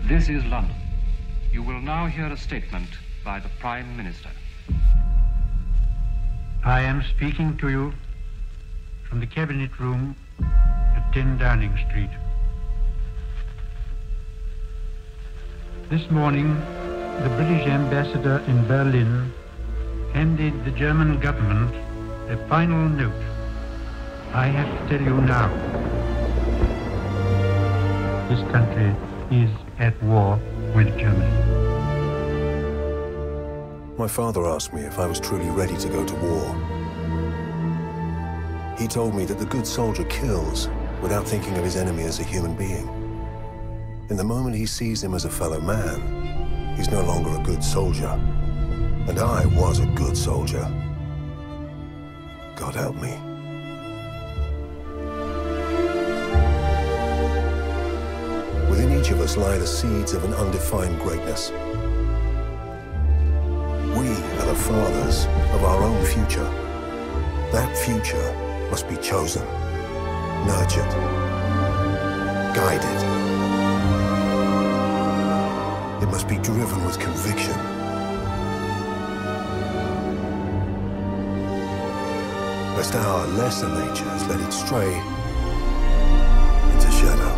This is London. You will now hear a statement by the Prime Minister. I am speaking to you from the Cabinet Room at 10 Downing Street. This morning, the British ambassador in Berlin handed the German government a final note. I have to tell you now, this country is at war with Germany. My father asked me if I was truly ready to go to war. He told me that the good soldier kills without thinking of his enemy as a human being. In the moment he sees him as a fellow man, he's no longer a good soldier. And I was a good soldier. God help me. Within each of us lie the seeds of an undefined greatness. We are the fathers of our own future. That future must be chosen, nurtured, guided. It must be driven with conviction. Lest our lesser natures let it stray into shadow.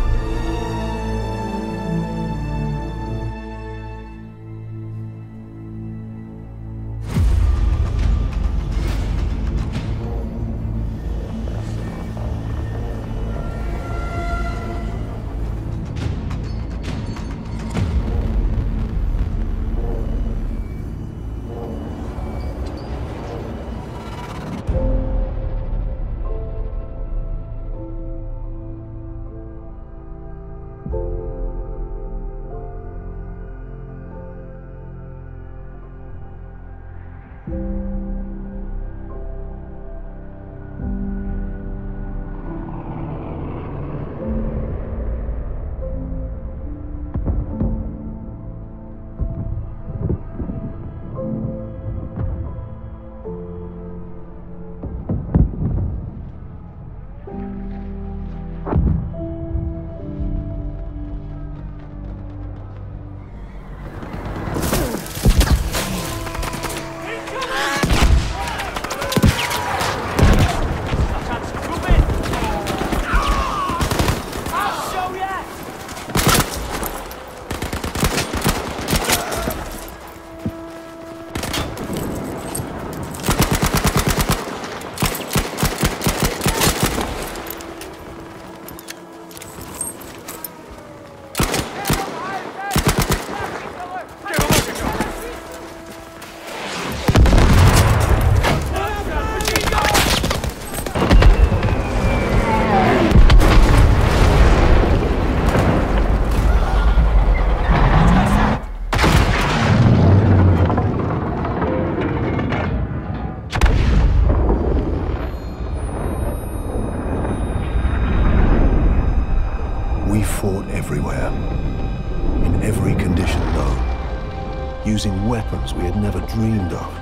Using weapons we had never dreamed of.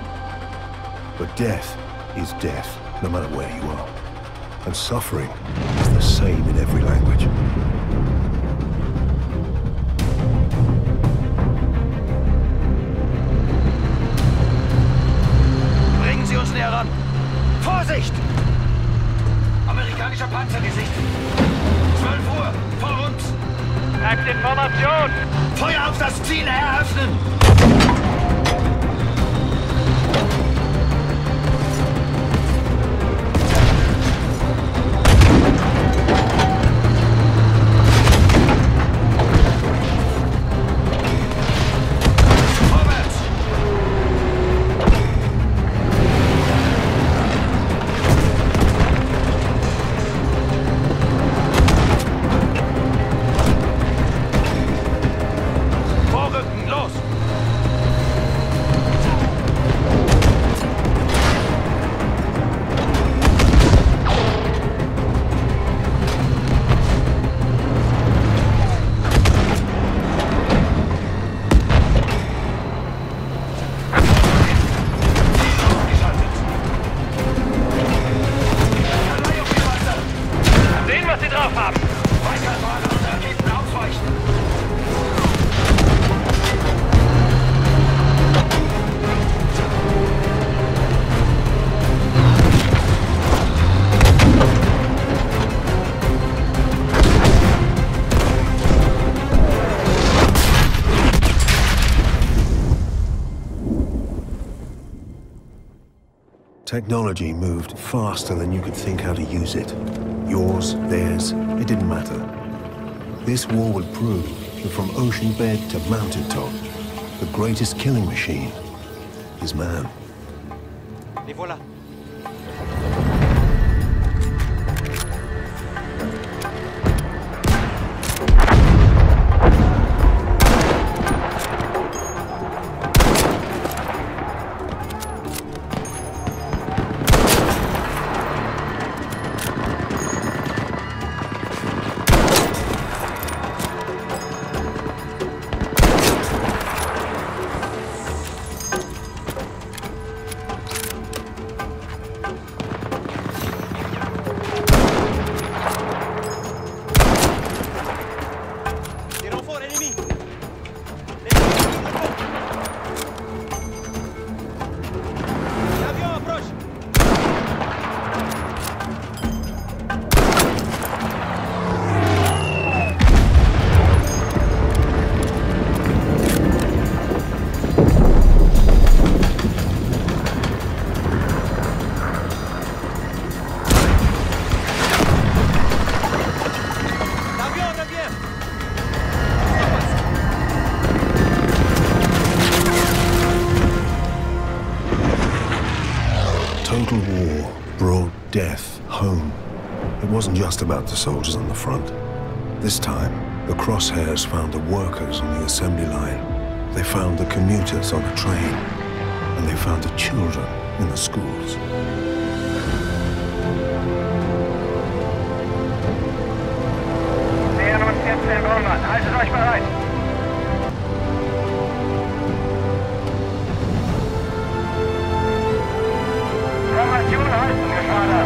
But death is death, no matter where you are. And suffering is the same in every language. Bringen Sie uns näher ran! Vorsicht! Amerikanischer Panzer gesichtet! 12 Uhr, vor uns! Information! Feuer auf das Ziel eröffnen! Vorrücken, los! Technology moved faster than you could think how to use it. Yours, theirs, it didn't matter. This war would prove that from ocean bed to mountaintop, the greatest killing machine is man. Les voilà. Total war brought death home. It wasn't just about the soldiers on the front. This time, the crosshairs found the workers on the assembly line. They found the commuters on the train. And they found the children in the schools. Nähern uns 1400. Haltet euch bereit. Formation halten, Geschwader.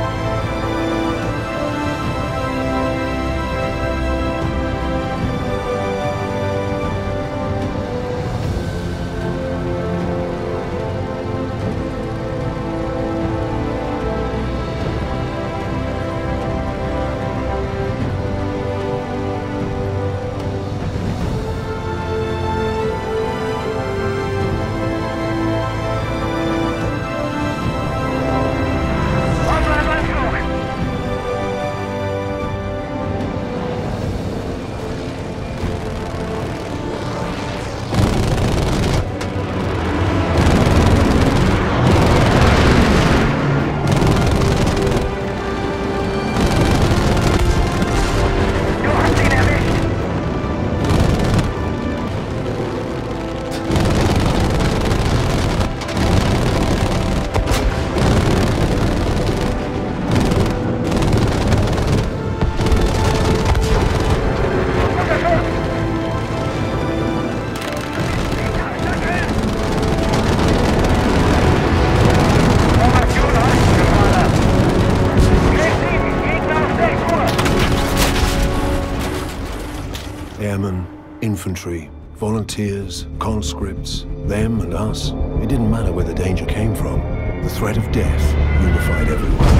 Airmen, infantry, volunteers, conscripts, them and us. It didn't matter where the danger came from. The threat of death unified everyone.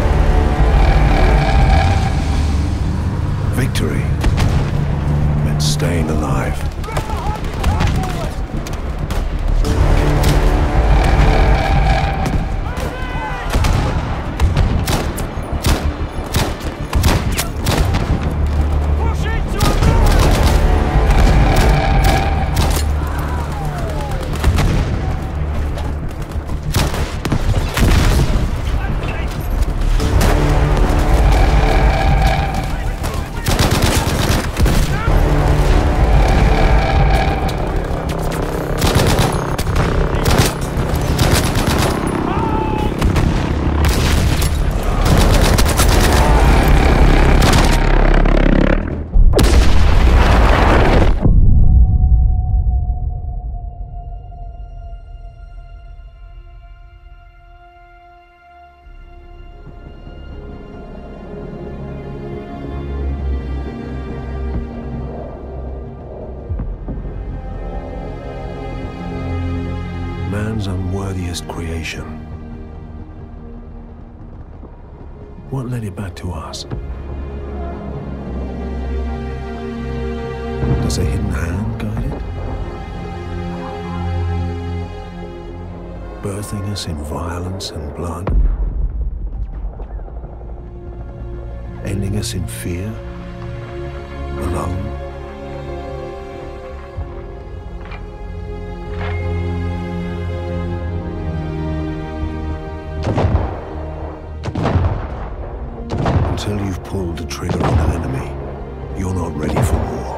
Victory meant staying alive. Man's unworthiest creation. What led it back to us? Does a hidden hand guide it? birthing us in violence and blood, ending us in fear, alone. Until you've pulled the trigger on an enemy, you're not ready for war.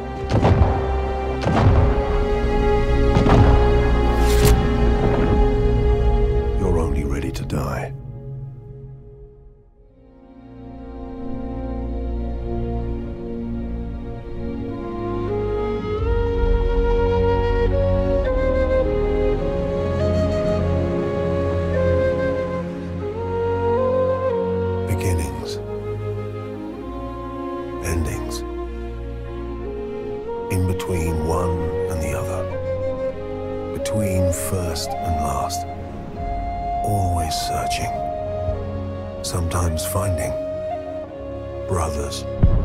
You're only ready to die. Beginnings. Endings. In between one and the other. Between first and last. Always searching. Sometimes finding. Brothers.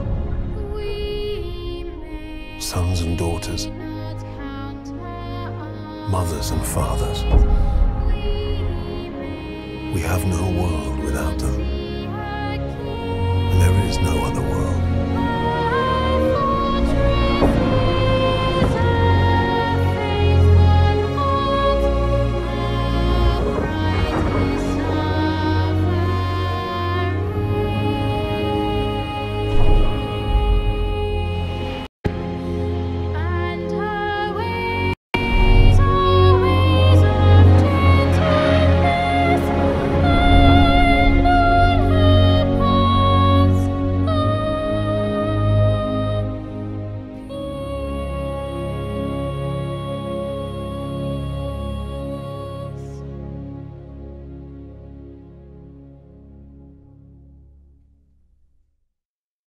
Sons and daughters. Mothers and fathers. We have no world without them.